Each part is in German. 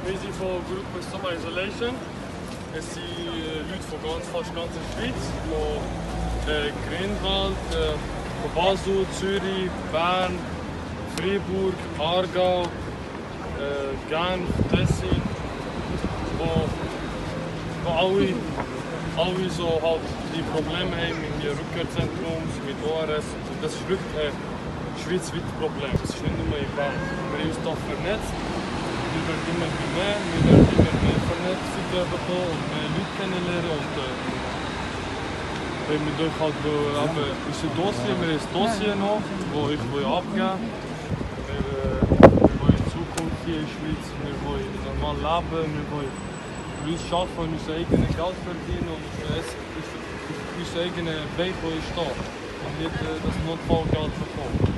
Wir sind von der Gruppe Summer Isolation. Es sind Leute von fast ganz der Schweiz, von Grindelwald, von Basel, Zürich, Bern, Freiburg, Aargau, Genf, Tessin, wo alle so halt die Probleme haben mit dem Rückkehrzentrum, mit ORS. Das ist wirklich ein schweizweites Problem. Das ist nicht nur in Bern. Wir haben uns hier vernetzt. Wir werden immer mehr, Vernetzung bekommen und mehr Leute kennenlernen. Und wenn wir durch halt unser Dossier, wir haben das Dossier noch, das ich abgeben will. Wir wollen in Zukunft hier in der Schweiz, wir wollen normal leben, wir wollen für uns arbeiten, unser eigenes Geld verdienen und unser eigenes Weg stehen. Und nicht das Notfallgeld bekommen.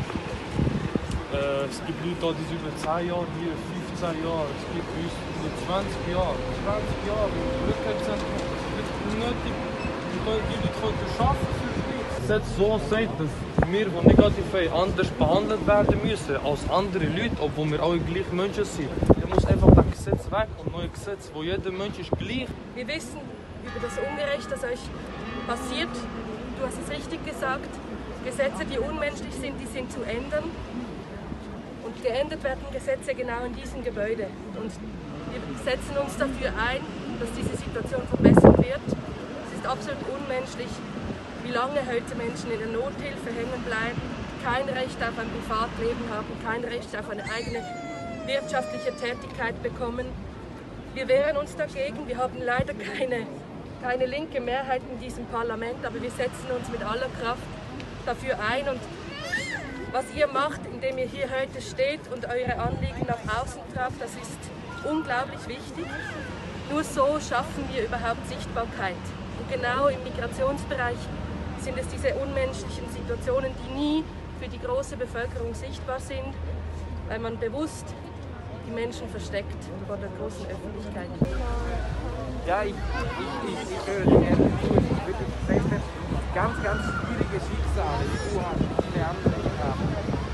Es gibt Leute, die sind über 10 Jahre hier, 15 Jahre, es gibt uns über 20 Jahre. 20 Jahre im Rückkehrzentrum. Das ist wirklich nötig. Die Leute können arbeiten für die Schweiz. Es hat so gesagt, dass wir, die negativ haben, anders behandelt werden müssen als andere Leute, obwohl wir alle gleich Menschen sind. Da muss einfach das Gesetz weg und ein neues Gesetz, wo jeder Mensch ist gleich. Wir wissen über das Ungerecht, das euch passiert. Du hast es richtig gesagt. Gesetze, die unmenschlich sind, die sind zu ändern. Und geändert werden Gesetze genau in diesem Gebäude. Und wir setzen uns dafür ein, dass diese Situation verbessert wird. Es ist absolut unmenschlich, wie lange heute Menschen in der Nothilfe hängen bleiben, kein Recht auf ein Privatleben haben, kein Recht auf eine eigene wirtschaftliche Tätigkeit bekommen. Wir wehren uns dagegen. Wir haben leider keine linke Mehrheit in diesem Parlament, aber wir setzen uns mit aller Kraft dafür ein. Und was ihr macht, indem ihr hier heute steht und eure Anliegen nach außen tragt, das ist unglaublich wichtig. Nur so schaffen wir überhaupt Sichtbarkeit. Und genau im Migrationsbereich sind es diese unmenschlichen Situationen, die nie für die große Bevölkerung sichtbar sind, weil man bewusst die Menschen versteckt vor der großen Öffentlichkeit. Ja, ich höre gerne zu. Ich würde feststellen, ganz schwierige Schicksale, die du hast, viele andere haben.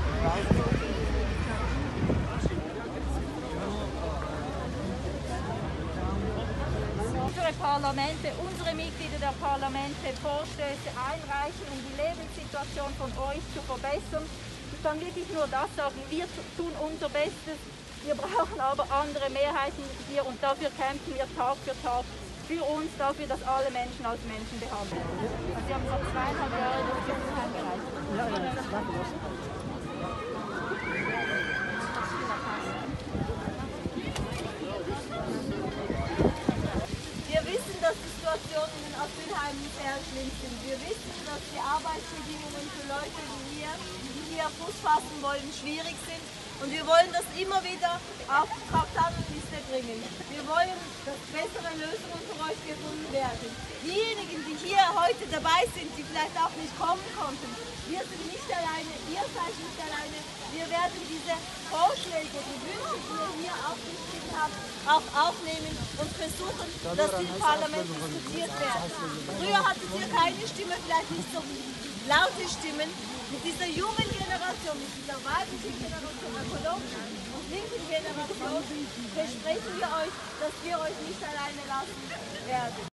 Unsere Mitglieder der Parlamente Vorstöße einreichen, um die Lebenssituation von euch zu verbessern. Ich kann wirklich nur das sagen, wir tun unser Bestes. Wir brauchen aber andere Mehrheiten hier und dafür kämpfen wir Tag für Tag für uns, dafür, dass alle Menschen als Menschen behandelt werden. Also wir haben vor 2,5 Jahren das Gesetz eingereicht. Wir wissen, dass die Situation in den Asylheimen sehr schlimm sind. Wir wissen, dass die Arbeitsbedingungen für Leute wie wir, die hier Fuß fassen wollen, schwierig sind. Und wir wollen das immer wieder auf die Traktandenliste bringen. Wir wollen, dass bessere Lösungen für euch gefunden werden. Diejenigen, die hier heute dabei sind, die vielleicht auch nicht kommen konnten, wir sind nicht alleine, ihr seid nicht alleine. Wir werden diese Vorschläge, die Wünsche, die ihr hier aufgeschrieben habt, auch aufnehmen und versuchen, dass sie im Parlament diskutiert werden. Früher hattet ihr keine Stimme, vielleicht nicht so laute Stimmen. Mit dieser jungen Generation, mit dieser weiblichen Generation, ökologischen und linken Generation versprechen wir euch, dass wir euch nicht alleine lassen werden.